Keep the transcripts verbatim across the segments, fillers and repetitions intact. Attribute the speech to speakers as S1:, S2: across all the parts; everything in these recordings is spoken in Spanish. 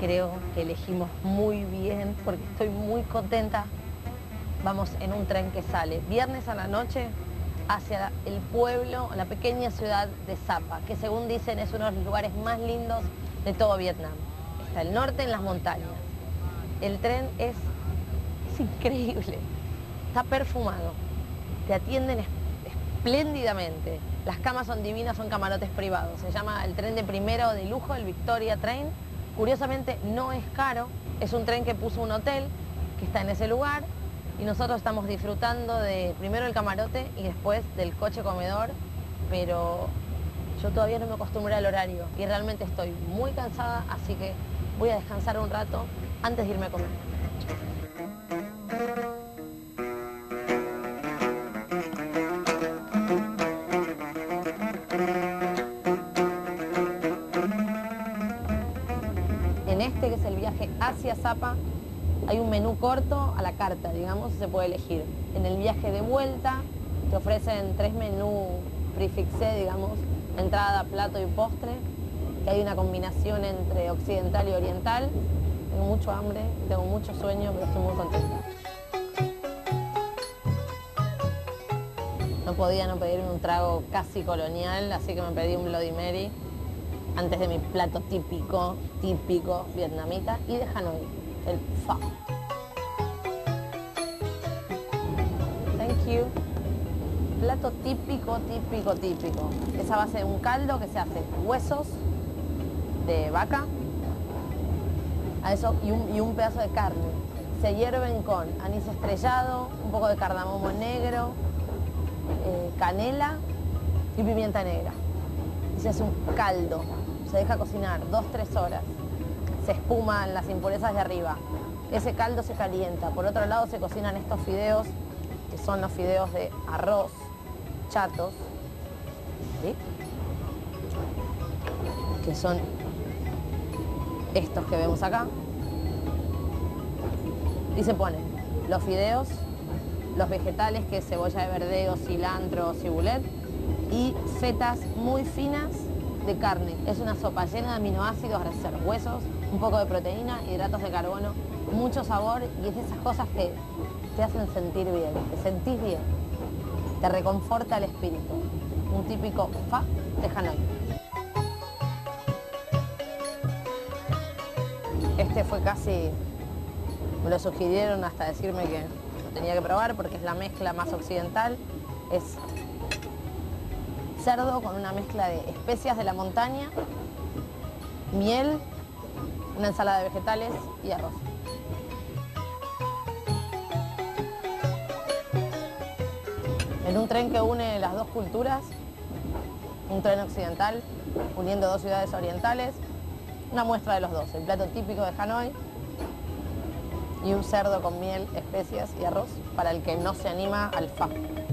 S1: creo que elegimos muy bien porque estoy muy contenta. Vamos en un tren que sale viernes a la noche hacia el pueblo, la pequeña ciudad de Sapa, que según dicen es uno de los lugares más lindos de todo Vietnam. Está el norte en las montañas. El tren es, es increíble, está perfumado, te atienden espléndidamente. Las camas son divinas, son camarotes privados. Se llama el tren de primera o de lujo, el Victoria Train. Curiosamente no es caro, es un tren que puso un hotel que está en ese lugar y nosotros estamos disfrutando de primero el camarote y después del coche comedor, pero yo todavía no me acostumbré al horario y realmente estoy muy cansada, así que voy a descansar un rato antes de irme a comer. En este, que es el viaje hacia Sapa, hay un menú corto a la carta, digamos, se puede elegir. En el viaje de vuelta te ofrecen tres menús prefixé, digamos, entrada, plato y postre, que hay una combinación entre occidental y oriental. Tengo mucho hambre, tengo mucho sueño, pero estoy muy contenta. No podía no pedirme un trago casi colonial, así que me pedí un Bloody Mary antes de mi plato típico, típico vietnamita y de Hanoi, el pho. Thank you. Plato típico, típico, típico. Es a base de un caldo que se hace huesos de vaca a eso y un, y un pedazo de carne. Se hierven con anís estrellado, un poco de cardamomo negro, eh, canela y pimienta negra. Y se hace un caldo. Se deja cocinar dos, tres horas. Se espuman las impurezas de arriba. Ese caldo se calienta. Por otro lado se cocinan estos fideos, que son los fideos de arroz chatos, ¿sí? Que son estos que vemos acá. Y se ponen los fideos, los vegetales, que es cebolla de verdeo, cilantro, cibulet, y fetas muy finas de carne. Es una sopa llena de aminoácidos, hacer huesos, un poco de proteína, hidratos de carbono, mucho sabor, y es de esas cosas que te hacen sentir bien, te sentís bien, te reconforta el espíritu. Un típico pho de Hanoi. Este fue casi, me lo sugirieron hasta decirme que lo tenía que probar porque es la mezcla más occidental. Es cerdo con una mezcla de especias de la montaña, miel, una ensalada de vegetales y arroz. En un tren que une las dos culturas, un tren occidental uniendo dos ciudades orientales, una muestra de los dos, el plato típico de Hanoi y un cerdo con miel, especias y arroz para el que no se anima al pho.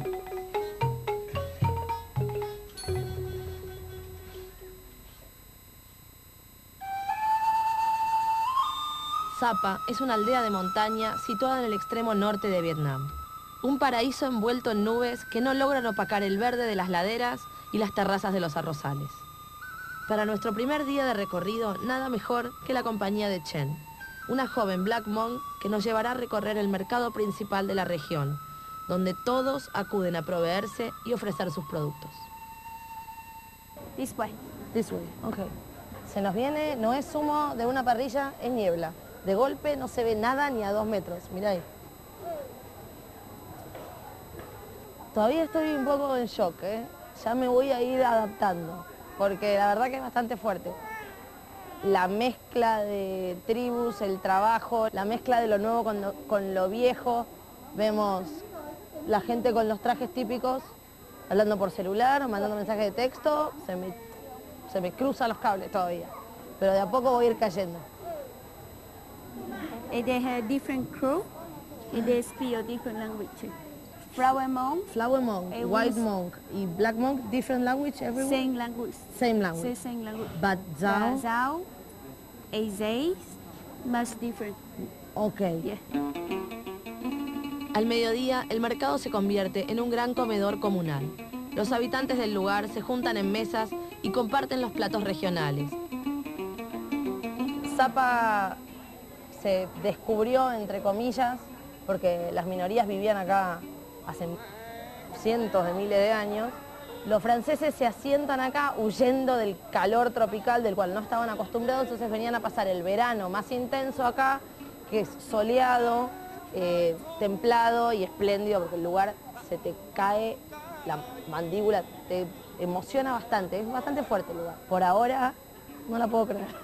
S1: Sapa es una aldea de montaña situada en el extremo norte de Vietnam. Un paraíso envuelto en nubes que no logran opacar el verde de las laderas y las terrazas de los arrozales. Para nuestro primer día de recorrido, nada mejor que la compañía de Chen, una joven Black Monk que nos llevará a recorrer el mercado principal de la región, donde todos acuden a proveerse y ofrecer sus productos.
S2: This way.
S1: This way, okay. Se nos viene, no es humo de una parrilla, es niebla. De golpe no se ve nada ni a dos metros, mirá ahí. Todavía estoy un poco en shock, ¿eh? Ya me voy a ir adaptando, porque la verdad que es bastante fuerte. La mezcla de tribus, el trabajo, la mezcla de lo nuevo con lo, con lo viejo. Vemos la gente con los trajes típicos, hablando por celular, mandando mensajes de texto. Se me, se me cruzan los cables todavía, pero de a poco voy a ir cayendo.
S2: They have different crew, and they speak a different language. Flower monk,
S1: Flower monk,
S2: eh,
S1: white
S2: with-
S1: monk y black monk, different language everywhere?
S2: same language.
S1: Same language.
S2: Same language.
S1: But Zhao?
S2: But Zhao, Azay, much different.
S1: Okay.
S2: Yeah.
S1: Al mediodía, el mercado se convierte en un gran comedor comunal. Los habitantes del lugar se juntan en mesas y comparten los platos regionales. Zapa se descubrió, entre comillas, porque las minorías vivían acá hace cientos de miles de años. Los franceses se asientan acá huyendo del calor tropical del cual no estaban acostumbrados, entonces venían a pasar el verano más intenso acá, que es soleado, eh, templado y espléndido, porque el lugar se te cae la mandíbula, te emociona bastante, es bastante fuerte el lugar. Por ahora no la puedo creer.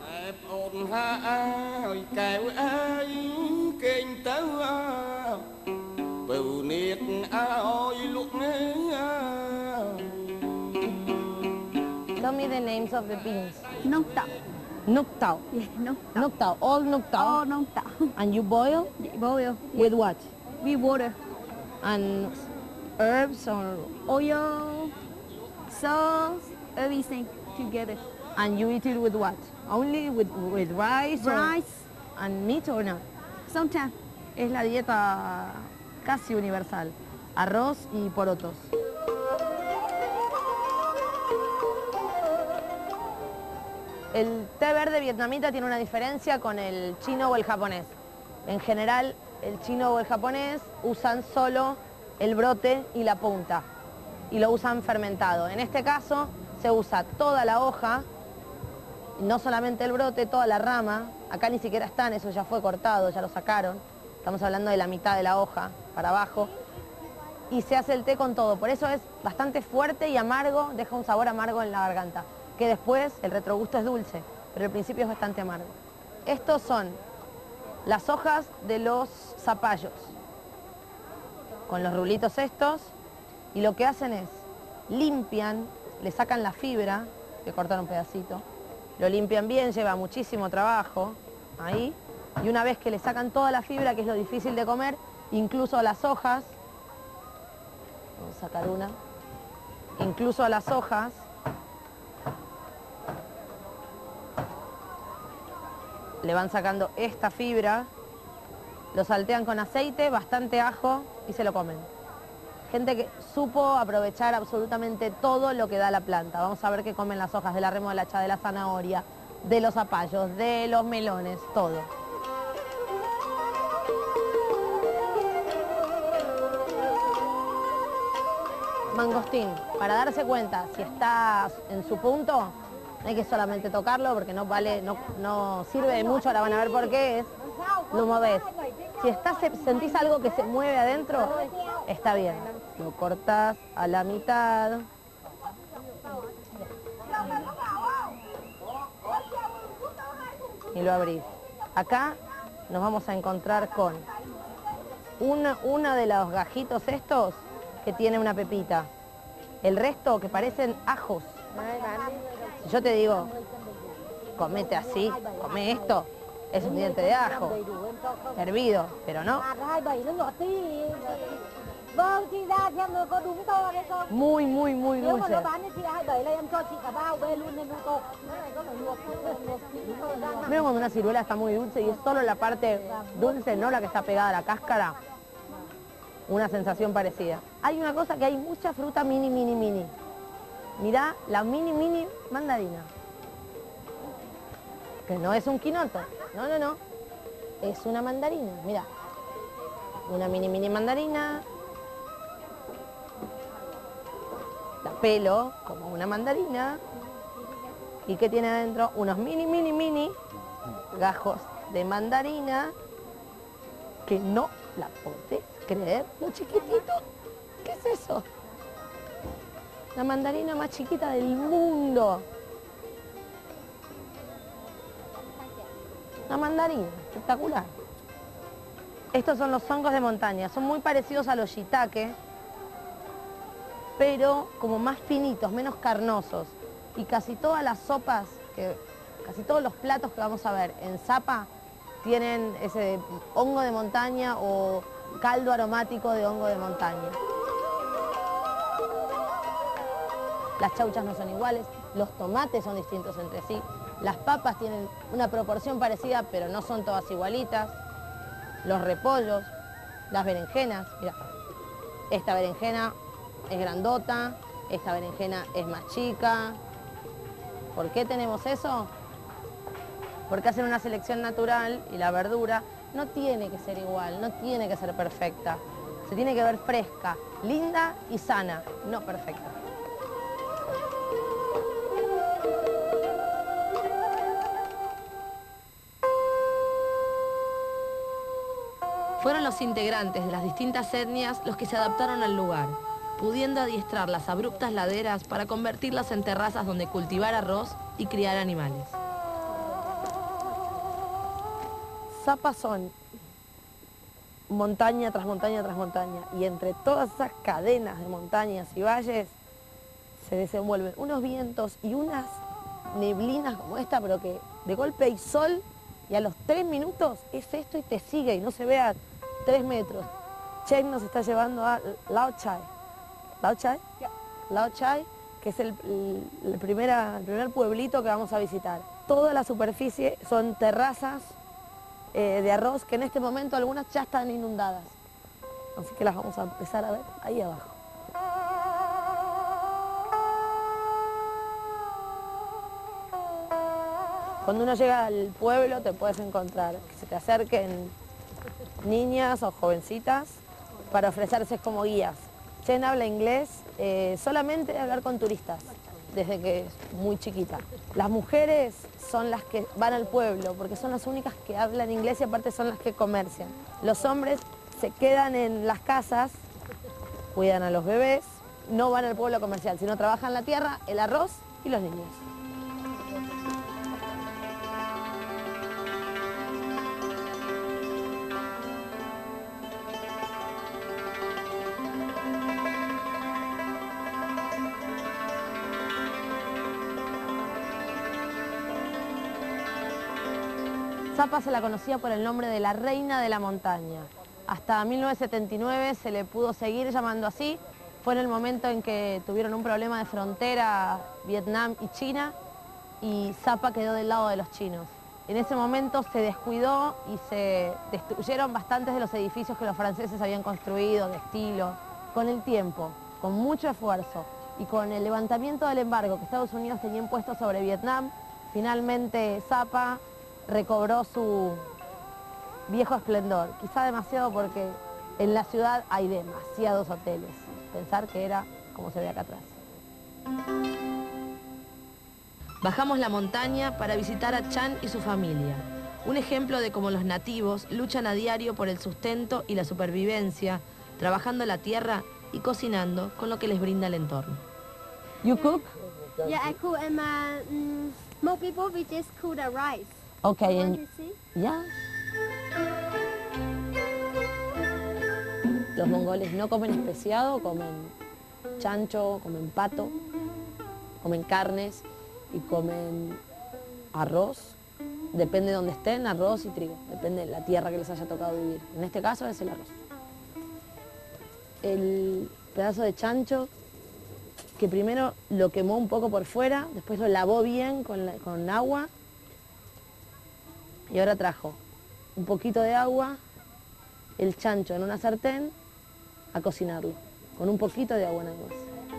S1: Tell me the names of the beans.
S2: Nông tảo.
S1: Nuc tao.
S2: Yeah, nông tảo.
S1: Nuc tao, all nuc tao.
S2: All nông tảo.
S1: And you boil?
S2: Yeah, boil.
S1: With what?
S2: With water.
S1: And herbs or...
S2: Oil, sauce, everything together.
S1: And you eat it with what? Only with, with rice?
S2: Rice.
S1: Or, and meat or not?
S2: Sometimes.
S1: Es la dieta casi universal. Arroz y porotos. El té verde vietnamita tiene una diferencia con el chino o el japonés. En general, el chino o el japonés usan solo el brote y la punta y lo usan fermentado. En este caso se usa toda la hoja, no solamente el brote, toda la rama. Acá ni siquiera están, eso ya fue cortado, ya lo sacaron. Estamos hablando de la mitad de la hoja para abajo. Y se hace el té con todo, por eso es bastante fuerte y amargo, deja un sabor amargo en la garganta, que después el retrogusto es dulce, pero al principio es bastante amargo. Estos son las hojas de los zapallos, con los rulitos estos, y lo que hacen es, limpian, le sacan la fibra, que cortan un pedacito, lo limpian bien, lleva muchísimo trabajo, ahí, y una vez que le sacan toda la fibra, que es lo difícil de comer, incluso a las hojas, vamos a sacar una, incluso a las hojas, le van sacando esta fibra, lo saltean con aceite, bastante ajo y se lo comen. Gente que supo aprovechar absolutamente todo lo que da la planta. Vamos a ver qué comen las hojas de la remolacha, de la zanahoria, de los zapallos, de los melones, todo. Mangostín, para darse cuenta si está en su punto, no hay que solamente tocarlo porque no vale, no, no sirve de mucho, ahora van a ver por qué es, lo movés. Si estás, sentís algo que se mueve adentro, está bien. Lo cortás a la mitad. Y lo abrís. Acá nos vamos a encontrar con una, una de los gajitos estos que tiene una pepita. El resto que parecen ajos. Si yo te digo, comete así, come esto, es un diente de ajo, hervido, pero no. Muy, muy, muy dulce. Veo cuando una ciruela está muy dulce y es solo la parte dulce, no la que está pegada a la cáscara. Una sensación parecida. Hay una cosa que hay mucha fruta mini, mini, mini. Mirá la mini, mini mandarina. Que no es un quinoto. No, no, no. Es una mandarina. Mirá. Una mini, mini mandarina. La pelo como una mandarina. ¿Y qué tiene adentro? Unos mini, mini, mini gajos de mandarina que no la podés creer. Lo chiquitito. ¿Qué es eso? La mandarina más chiquita del mundo. Una mandarina, espectacular. Estos son los hongos de montaña. Son muy parecidos a los shiitake, pero como más finitos, menos carnosos. Y casi todas las sopas, que, casi todos los platos que vamos a ver en Zapa tienen ese hongo de montaña o caldo aromático de hongo de montaña. Las chauchas no son iguales, los tomates son distintos entre sí, las papas tienen una proporción parecida, pero no son todas igualitas, los repollos, las berenjenas, mira, esta berenjena es grandota, esta berenjena es más chica. ¿Por qué tenemos eso? porque hacen una selección natural y la verdura no tiene que ser igual, no tiene que ser perfecta. Se tiene que ver fresca, linda y sana, no perfecta. Fueron los integrantes de las distintas etnias los que se adaptaron al lugar, pudiendo adiestrar las abruptas laderas para convertirlas en terrazas donde cultivar arroz y criar animales. Sapa son montaña tras montaña tras montaña, y entre todas esas cadenas de montañas y valles se desenvuelven unos vientos y unas neblinas como esta, pero que de golpe hay sol y a los tres minutos es esto y te sigue y no se ve a tres metros. Chen nos está llevando a Lao Chai. ¿Lao Chai?
S2: Yeah.
S1: Lao Chai, que es el, el, el, primera, el primer pueblito que vamos a visitar. Toda la superficie son terrazas eh, de arroz que en este momento algunas ya están inundadas. Así que las vamos a empezar a ver ahí abajo. Cuando uno llega al pueblo te puedes encontrar que se te acerquen niñas o jovencitas para ofrecerse como guías. Chen habla inglés eh, solamente de hablar con turistas, desde que es muy chiquita. Las mujeres son las que van al pueblo, porque son las únicas que hablan inglés y aparte son las que comercian. Los hombres se quedan en las casas, cuidan a los bebés, no van al pueblo comercial, sino trabajan la tierra, el arroz y los niños. Sapa se la conocía por el nombre de la Reina de la Montaña. Hasta mil novecientos setenta y nueve se le pudo seguir llamando así. Fue en el momento en que tuvieron un problema de frontera Vietnam y China y Sapa quedó del lado de los chinos. En ese momento se descuidó y se destruyeron bastantes de los edificios que los franceses habían construido de estilo. Con el tiempo, con mucho esfuerzo y con el levantamiento del embargo que Estados Unidos tenía impuesto sobre Vietnam, finalmente Sapa recobró su viejo esplendor, quizá demasiado porque en la ciudad hay demasiados hoteles. Pensar que era como se ve acá atrás. Bajamos la montaña para visitar a Chan y su familia, un ejemplo de cómo los nativos luchan a diario por el sustento y la supervivencia, trabajando la tierra y cocinando con lo que les brinda el entorno. You cook?
S2: Yeah, I cook and uh, mm, most people we just cook the rice.
S1: Okay,
S2: You
S1: and
S2: want to see?
S1: yeah. Los mongoles no comen especiado, comen chancho, comen pato, comen carnes y comen arroz. Depende de donde estén, arroz y trigo. Depende de la tierra que les haya tocado vivir. En este caso es el arroz. El pedazo de chancho que primero lo quemó un poco por fuera, después lo lavó bien con, la, con agua y ahora trajo un poquito de agua, el chancho en una sartén a cocinarlo, con un poquito de agua nada más.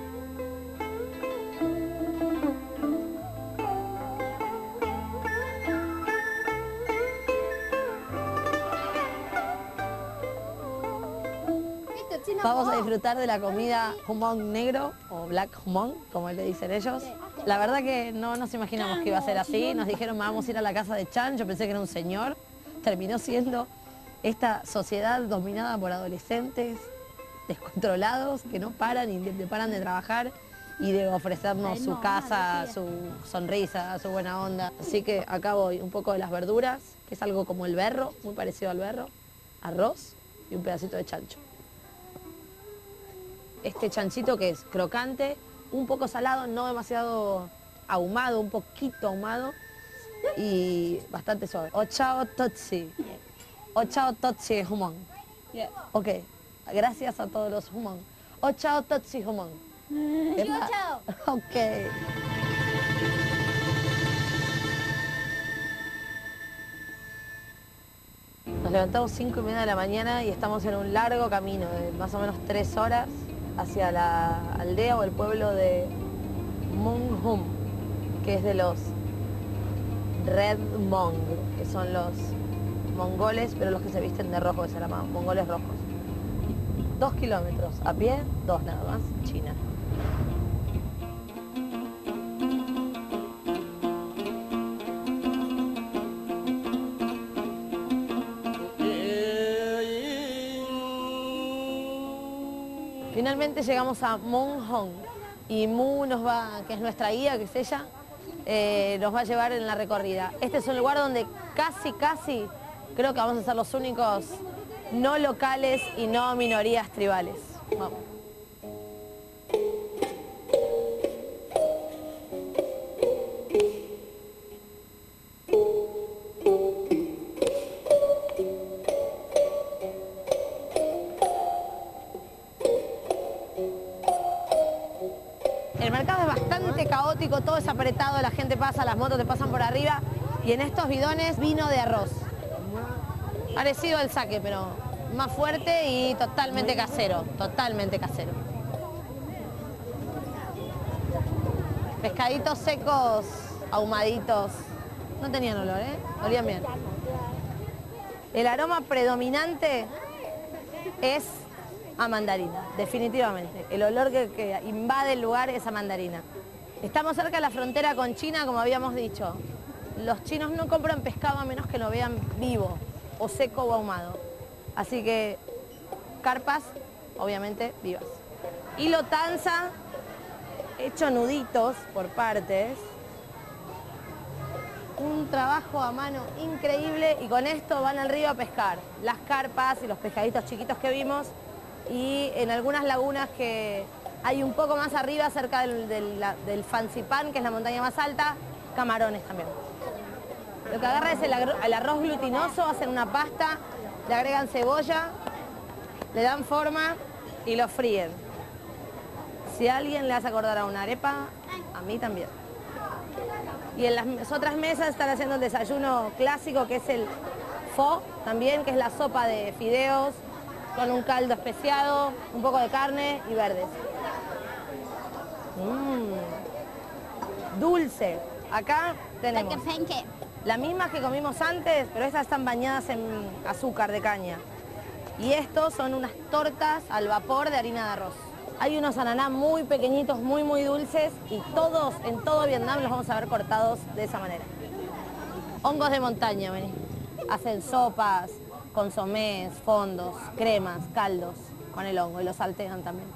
S1: Vamos a disfrutar de la comida humong negro o black humong, como le dicen ellos. La verdad que no nos imaginamos que iba a ser así. Nos dijeron vamos a ir a la casa de Chan, yo pensé que era un señor. Terminó siendo esta sociedad dominada por adolescentes descontrolados que no paran y no paran de trabajar y de ofrecernos su casa, su sonrisa, su buena onda. Así que acá voy, un poco de las verduras, que es algo como el berro, muy parecido al berro, arroz y un pedacito de chancho. Este chanchito que es crocante, un poco salado, no demasiado ahumado, un poquito ahumado y bastante suave. Ochao totsi. Ochao totsi humong.
S2: Yeah.
S1: Ok, gracias a todos los humong. Ochao totsi humong.
S2: Chao, chao.
S1: Ok. Nos levantamos cinco y media de la mañana y estamos en un largo camino de más o menos tres horas hacia la aldea o el pueblo de Mung Hum, que es de los Red Mong, que son los mongoles, pero los que se visten de rojo, que se llaman mongoles rojos. Dos kilómetros a pie, dos nada más, China. Finalmente llegamos a Monghong y Mu nos va, que es nuestra guía, que es ella, eh, nos va a llevar en la recorrida. Este es un lugar donde casi, casi creo que vamos a ser los únicos no locales y no minorías tribales. Vamos. El mercado es bastante caótico, todo es apretado, la gente pasa, las motos te pasan por arriba y en estos bidones vino de arroz. Parecido al sake, pero más fuerte y totalmente casero, totalmente casero. Pescaditos secos, ahumaditos. No tenían olor, ¿eh? Olían bien. El aroma predominante es a mandarina, definitivamente. El olor que, que invade el lugar es a mandarina. Estamos cerca de la frontera con China, como habíamos dicho. Los chinos no compran pescado a menos que lo vean vivo, o seco o ahumado. Así que carpas, obviamente, vivas. Hilo tanza, hecho nuditos por partes. Un trabajo a mano increíble y con esto van al río a pescar. Las carpas y los pescaditos chiquitos que vimos y en algunas lagunas que hay un poco más arriba, cerca del, del, del Fansipan, que es la montaña más alta, camarones también. Lo que agarra es el, el arroz glutinoso, hacen una pasta, le agregan cebolla, le dan forma y lo fríen. Si a alguien le hace acordar a una arepa, a mí también. Y en las otras mesas están haciendo el desayuno clásico, que es el pho, también, que es la sopa de fideos, con un caldo especiado, un poco de carne y verdes. Mmm, dulce. Acá tenemos las mismas que comimos antes, pero estas están bañadas en azúcar de caña. Y estos son unas tortas al vapor de harina de arroz. Hay unos ananá muy pequeñitos, muy muy dulces y todos, en todo Vietnam los vamos a ver cortados de esa manera. Hongos de montaña, vení. Hacen sopas, consomés, fondos, cremas, caldos con el hongo y los saltean también.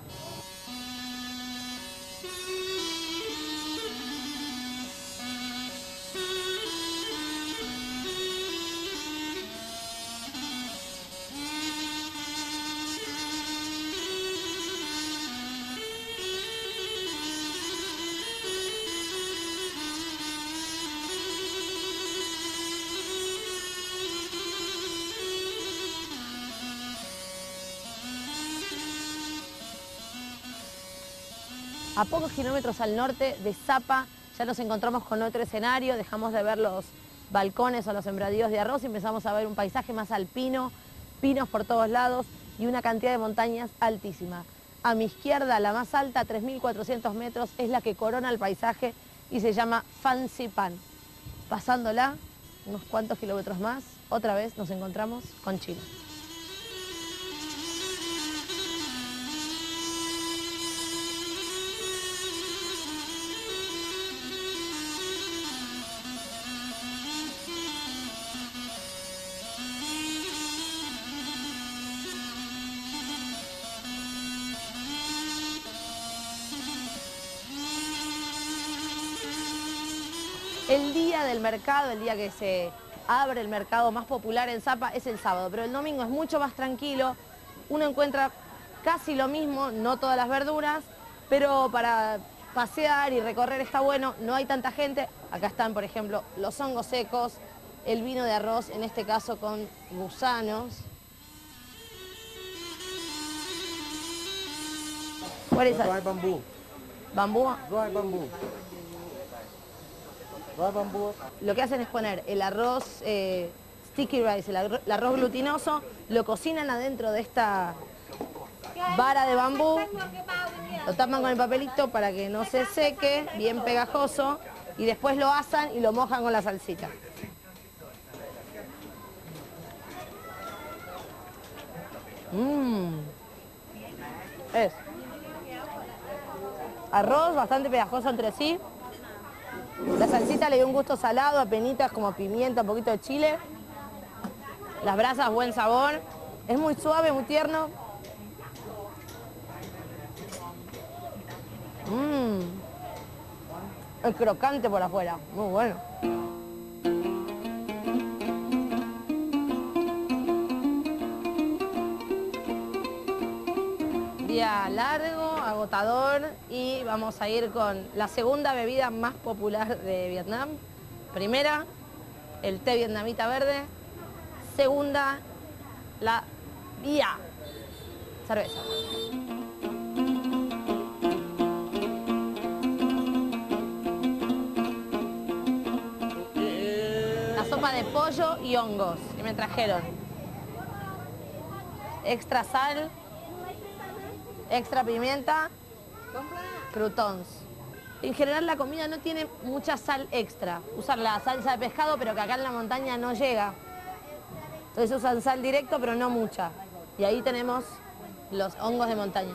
S1: A pocos kilómetros al norte de Sapa ya nos encontramos con otro escenario, dejamos de ver los balcones o los sembradíos de arroz y empezamos a ver un paisaje más alpino, pinos por todos lados y una cantidad de montañas altísima. A mi izquierda, la más alta, tres mil cuatrocientos metros, es la que corona el paisaje y se llama Fansipan. Pasándola, unos cuantos kilómetros más, otra vez nos encontramos con China. El día del mercado, el día que se abre el mercado más popular en Sapa es el sábado, pero el domingo es mucho más tranquilo, uno encuentra casi lo mismo, no todas las verduras, pero para pasear y recorrer está bueno, no hay tanta gente. Acá están, por ejemplo, los hongos secos, el vino de arroz, en este caso con gusanos. ¿Cuál es?
S3: Dry bambú.
S1: ¿Bambú?
S3: Dry bambú. Dry bambú.
S1: Lo que hacen es poner el arroz eh, sticky rice, el, arro el arroz glutinoso, lo cocinan adentro de esta vara de bambú, lo tapan con el papelito para que no se seque, bien pegajoso, y después lo asan y lo mojan con la salsita. Mmm. Es arroz bastante pegajoso entre sí. La salsita le dio un gusto salado, apenitas como pimienta, un poquito de chile. Las brasas, buen sabor. Es muy suave, muy tierno. Mmm. Es crocante por afuera, muy bueno. Día largo, agotador, y vamos a ir con la segunda bebida más popular de Vietnam. Primera, el té vietnamita verde. Segunda, la bia, cerveza. La sopa de pollo y hongos que me trajeron. Extra sal, extra pimienta, croutons. En general la comida no tiene mucha sal extra. Usan la salsa de pescado, pero que acá en la montaña no llega. Entonces usan sal directo, pero no mucha. Y ahí tenemos los hongos de montaña.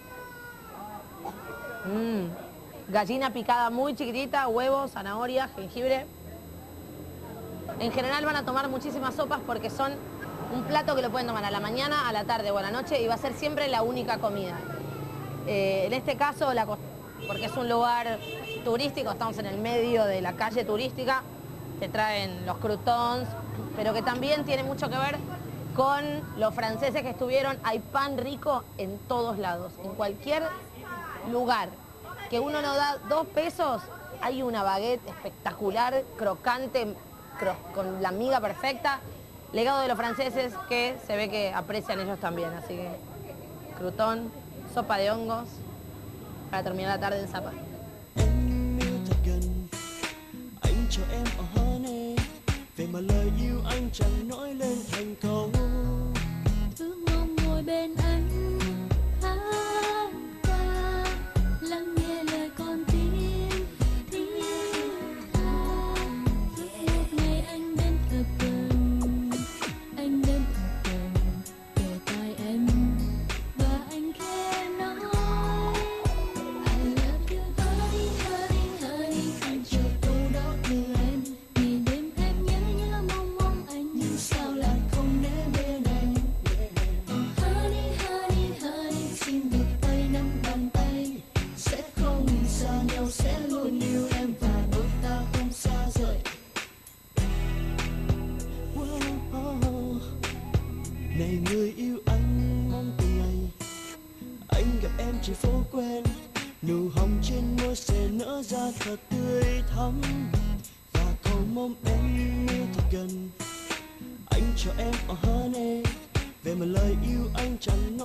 S1: Mm. Gallina picada muy chiquitita, huevos, zanahoria, jengibre. En general van a tomar muchísimas sopas porque son un plato que lo pueden tomar a la mañana, a la tarde o a la noche, y va a ser siempre la única comida. Eh, en este caso, la, porque es un lugar turístico, estamos en el medio de la calle turística, te traen los croutons, pero que también tiene mucho que ver con los franceses que estuvieron. Hay pan rico en todos lados, en cualquier lugar. Que uno no da dos pesos, hay una baguette espectacular, crocante, cro con la miga perfecta. Legado de los franceses que se ve que aprecian ellos también, así que crouton, sopa de hongos, para terminar la tarde en Sapa.
S3: Về mà lời yêu anh chẳng nói lên thành câu.
S4: Ước mong ngồi bên anh hát ca, lắng nghe lời con tim thiết tha. Ước một ngày anh đến thật gần, anh đến thật gần, kề tai em và anh khẽ nói I love you honey honey honey. Anh chờ câu đó từ em. Sao lại không đến bên anh? Honey, honey, honey, xin được tay nắm bàn tay. Sẽ không xa nhau, sẽ luôn yêu em và đôi ta không xa rời. Wow. Này người yêu anh mong từng ngày anh gặp em chỉ phố quen, nụ hồng trên môi sẽ nở ra thật tươi thắm, và cầu mong em yêu thật gần. Anh cho em oh honey, về mà lời yêu anh chẳng